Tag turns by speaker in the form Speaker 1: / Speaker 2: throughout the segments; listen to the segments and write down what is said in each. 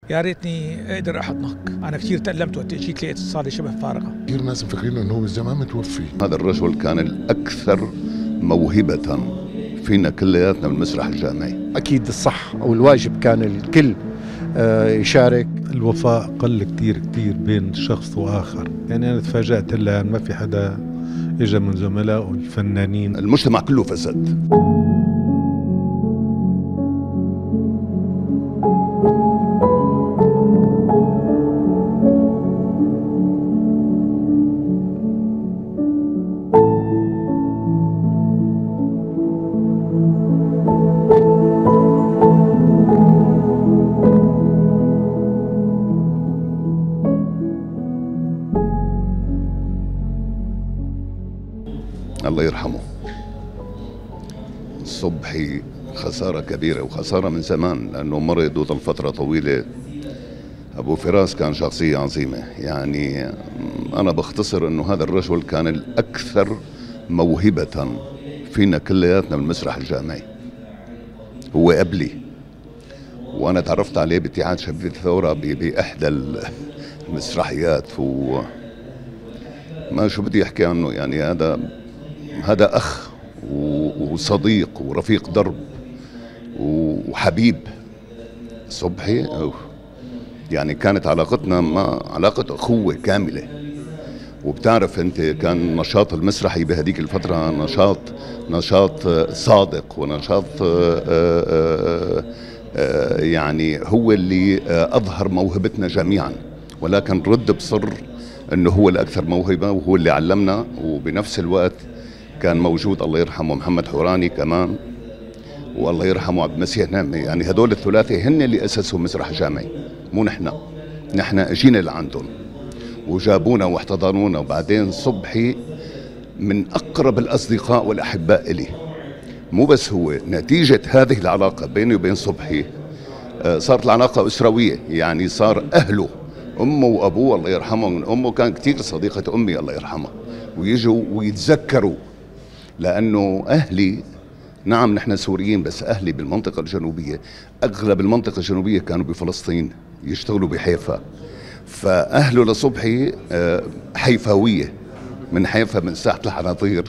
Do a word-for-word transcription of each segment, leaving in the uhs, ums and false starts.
Speaker 1: يا ريتني اقدر احضنك، انا كثير تألمت وقت اجيت لقيت الصاله شبه فارغه.
Speaker 2: كثير ناس مفكرين انه هو من زمان متوفي.
Speaker 3: هذا الرجل كان الاكثر موهبه فينا كلياتنا بالمسرح الجامعي.
Speaker 4: اكيد الصح او الواجب كان الكل يشارك.
Speaker 5: الوفاء قل كتير كتير بين شخص واخر، يعني انا تفاجأت هلا ما في حدا اجى من زملائه الفنانين.
Speaker 3: المجتمع كله فسد. الله يرحمه صبحي خسارة كبيرة، وخسارة من زمان، لأنه مرض وظل فترة طويلة. أبو فراس كان شخصية عظيمة، يعني أنا بختصر أنه هذا الرجل كان الأكثر موهبة فينا كلياتنا بالمسرح الجامعي. هو قبلي، وأنا تعرفت عليه باتحاد شباب الثورة بإحدى المسرحيات، و ما شو بدي أحكي عنه، يعني هذا هذا أخ وصديق ورفيق درب وحبيب. صبحي يعني كانت علاقتنا ما علاقة أخوة كاملة. وبتعرف أنت كان نشاط المسرحي بهديك الفترة نشاط نشاط صادق، ونشاط يعني هو اللي أظهر موهبتنا جميعا، ولكن رد بصر أنه هو الأكثر موهبة وهو اللي علمنا. وبنفس الوقت كان موجود الله يرحمه محمد حوراني كمان، والله يرحمه عبد المسيح نعمة. يعني هدول الثلاثة هن اللي أسسوا مسرح جامعي، مو نحن. نحن اجينا لعندهم وجابونا واحتضنونا. وبعدين صبحي من أقرب الأصدقاء والأحباء إلي. مو بس هو، نتيجة هذه العلاقة بيني وبين صبحي صارت العلاقة أسروية، يعني صار أهله أمه وأبوه الله يرحمهم. أمه كان كتير صديقة أمي الله يرحمها، ويجوا ويتذكروا، لأنه أهلي نعم نحن سوريين، بس أهلي بالمنطقة الجنوبية، أغلب المنطقة الجنوبية كانوا بفلسطين يشتغلوا بحيفا. فأهله لصبحي حيفاوية من حيفا، من ساحة الحناطير.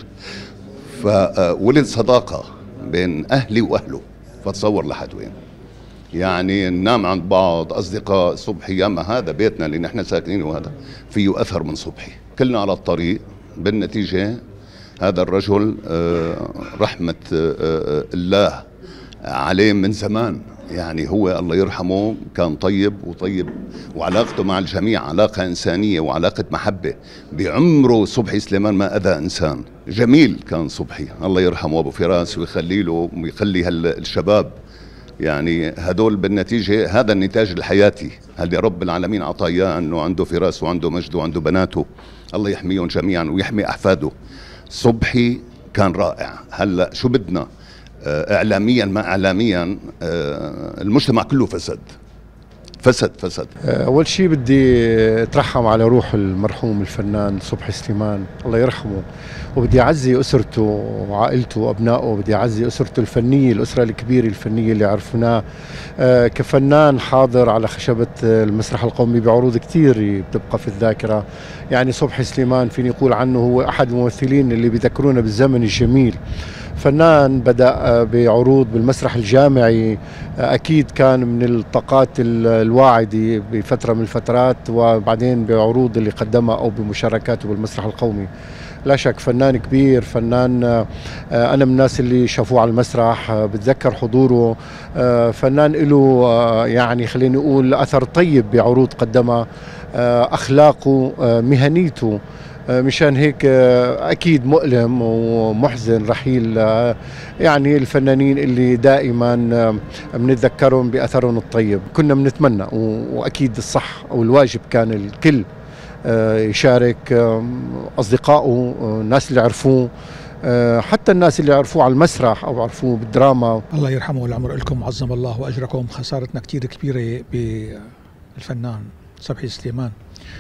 Speaker 3: فولد صداقة بين أهلي وأهله، فتصور لحد وين. يعني ننام عند بعض أصدقاء. صبحي ياما هذا بيتنا اللي نحن ساكنين، وهذا فيه أثر من صبحي. كلنا على الطريق. بالنتيجة هذا الرجل رحمة الله عليه من زمان، يعني هو الله يرحمه كان طيب وطيب، وعلاقته مع الجميع علاقة إنسانية وعلاقة محبة. بعمره صبحي سليمان ما أذى إنسان. جميل كان صبحي الله يرحمه أبو فراس، ويخلي له ويخلي هالشباب، يعني هدول بالنتيجة هذا النتاج الحياتي اللي رب العالمين عطاياه، أنه عنده فراس وعنده مجد وعنده بناته، الله يحميهم جميعا ويحمي أحفاده. صبحي كان رائع. هلأ شو بدنا، إعلاميا ما إعلاميا المجتمع كله فسد فسد فسد.
Speaker 4: أول شيء بدي أترحم على روح المرحوم الفنان صبحي سليمان الله يرحمه، وبدي أعزي أسرته وعائلته وأبنائه، بدي أعزي أسرته الفنية، الأسرة الكبيرة الفنية اللي عرفناه كفنان حاضر على خشبة المسرح القومي بعروض كتير بتبقى في الذاكرة. يعني صبحي سليمان فيني أقول عنه هو أحد الممثلين اللي بيذكرونا بالزمن الجميل. فنان بدأ بعروض بالمسرح الجامعي، أكيد كان من الطاقات الواعدة بفترة من الفترات، وبعدين بعروض اللي قدمها أو بمشاركاته بالمسرح القومي. لا شك فنان كبير، فنان أنا من الناس اللي شافوه على المسرح بتذكر حضوره. فنان له يعني خليني أقول أثر طيب بعروض قدمها، أخلاقه، مهنيته. مشان هيك أكيد مؤلم ومحزن رحيل يعني الفنانين اللي دائما بنتذكرهم بأثرهم الطيب. كنا بنتمنى وأكيد الصح أو الواجب كان الكل يشارك، أصدقائه، الناس اللي عرفوه، حتى الناس اللي عرفوه على المسرح أو عرفوه بالدراما.
Speaker 1: الله يرحمه والعمر لكم، عظم الله وأجركم. خسارتنا كتير كبيرة بالفنان صبحي سليمان.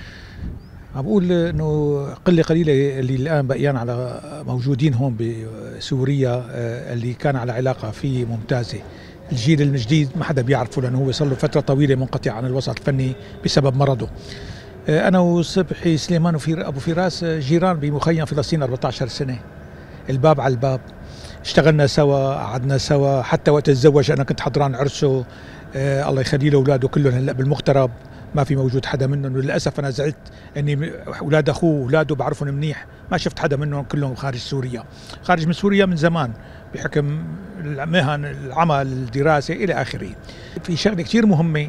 Speaker 1: عم بقول انه قله قليله اللي الان بقيان على موجودين هون بسوريا اللي كان على علاقه فيه ممتازه. الجيل الجديد ما حدا بيعرفه، لأنه هو صار له فترة طويلة منقطع عن الوسط الفني بسبب مرضه. أنا وصبحي سليمان وفي أبو فراس جيران بمخيم فلسطين أربعة عشر سنة، الباب على الباب، اشتغلنا سوا، قعدنا سوا، حتى وقت تزوج أنا كنت حضران عرسه. آه الله يخلي له أولاده كلهم هلا بالمغترب، ما في موجود حدا منهم، وللأسف أنا زعلت إني أولاد أخوه وأولاده بعرفهم منيح، ما شفت حدا منهم، كلهم خارج سوريا، خارج من سوريا من زمان بحكم المهن، العمل، الدراسة إلى آخره. في شغلة كتير مهمة،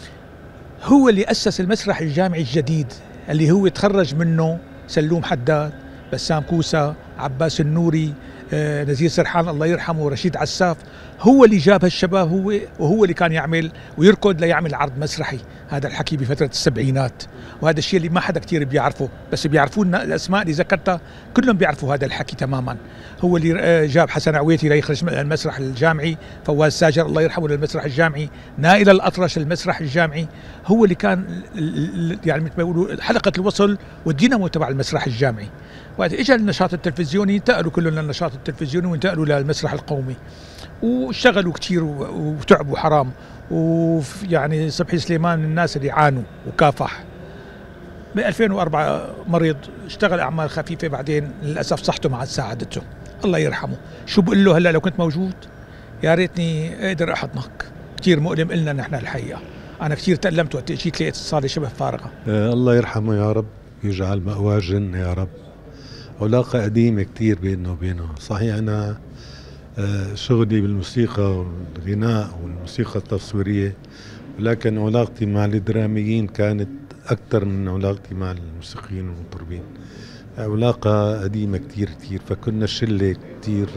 Speaker 1: هو اللي أسس المسرح الجامعي الجديد اللي هو تخرج منه سلوم حداد، بسام كوسة، عباس النوري، آه، نزير سرحان الله يرحمه، رشيد عساف. هو اللي جاب هالشباب، هو وهو اللي كان يعمل ويركض ليعمل عرض مسرحي. هذا الحكي بفترة السبعينات، وهذا الشيء اللي ما حدا كتير بيعرفه، بس بيعرفون الأسماء اللي ذكرتها كلهم بيعرفوا هذا الحكي تماما. هو اللي جاب حسن عويتي ليخرج المسرح الجامعي، فواز ساجر الله يرحمه للمسرح الجامعي، نائل الأطرش للمسرح الجامعي. هو اللي كان يعني مثل ما يقولوا حلقة الوصل والدينامو تبع المسرح الجامعي. وقت اجى النشاط التلفزيوني انتقلوا كلهم للنشاط التلفزيوني وانتقلوا للمسرح القومي، واشتغلوا كثير وتعبوا حرام. ويعني صبحي سليمان من الناس اللي عانوا وكافح. ب ألفين وأربعة مريض، اشتغل اعمال خفيفه، بعدين للاسف صحته ما عاد ساعدته الله يرحمه. شو بقول له هلا لو كنت موجود؟ يا ريتني اقدر احضنك. كثير مؤلم لنا نحن الحقيقه، انا كثير تألمت وقت اجيت لقيت الصاله شبه فارغه.
Speaker 5: آه الله يرحمه يا رب، يجعل مأواه جنة يا رب. علاقة قديمة كتير بيننا وبينه. صحيح أنا شغلي بالموسيقى والغناء والموسيقى التصويرية، ولكن علاقتي مع الدراميين كانت أكثر من علاقتي مع الموسيقيين والمطربين. علاقة قديمة كتير كتير، فكنا شلة كتير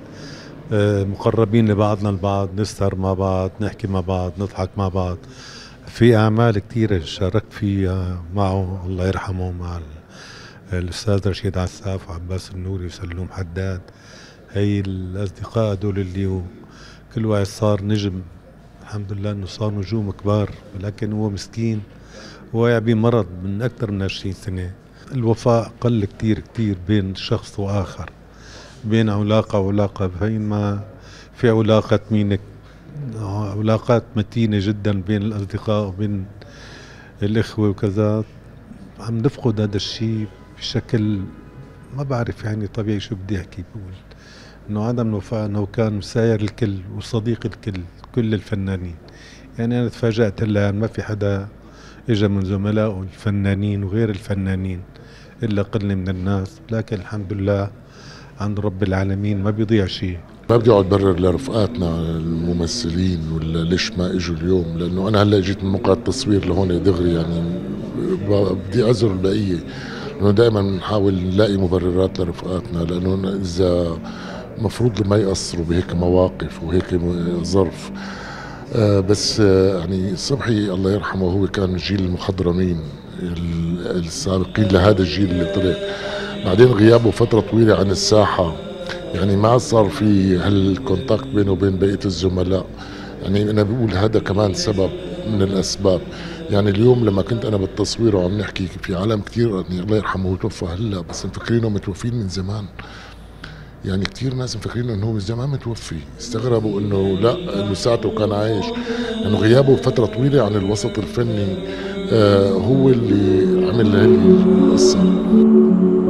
Speaker 5: مقربين لبعضنا البعض، نسهر مع بعض، نحكي مع بعض، نضحك مع بعض. في أعمال كتيرة شاركت فيها معه الله يرحمه، مع الأستاذ رشيد عساف وعباس النوري وسلوم حداد. هي الأصدقاء دول اللي كل واحد صار نجم، الحمد لله إنه صار نجوم كبار، ولكن هو مسكين واقع بمرض من أكثر من عشرين سنة. الوفاء قل كتير كتير بين شخص وآخر، بين علاقة وعلاقة، بينما في علاقة مينك علاقات متينة جدا بين الأصدقاء وبين الإخوة وكذا. عم نفقد هذا الشيء بشكل ما بعرف، يعني طبيعي شو بدي أحكي. بقول إنه عدم الوفاء إنه كان مساير الكل وصديق الكل، كل الفنانين. يعني أنا تفاجأت هلا ما في حدا إجا من زملائه الفنانين وغير الفنانين إلا قلة من الناس، لكن الحمد لله عند رب العالمين ما بيضيع شيء.
Speaker 2: ما بدي اقعد برر لرفقاتنا الممثلين ولا ليش ما اجوا اليوم، لانه انا هلا اجيت من موقع التصوير لهون دغري، يعني بدي اعذر البقيه، لانه دائما بنحاول نلاقي مبررات لرفقاتنا، لانه اذا مفروض ما يقصروا بهيك مواقف وهيك ظرف. آه بس آه يعني صبحي الله يرحمه هو كان جيل المخضرمين السابقين لهذا الجيل اللي طلع، بعدين غيابه فتره طويله عن الساحه، يعني ما صار في هالكونتاكت بينه وبين بقيه الزملاء. يعني انا بقول هذا كمان سبب من الاسباب. يعني اليوم لما كنت انا بالتصوير وعم نحكي في عالم كثير، يعني الله يرحمه توفى هلا، بس مفكرينه متوفين من زمان. يعني كثير ناس مفكرين انه هو من زمان متوفي، استغربوا انه لا، انه ساعته كان عايش، لانه يعني غيابه فتره طويله عن الوسط الفني آه هو اللي عمل هذه القصه.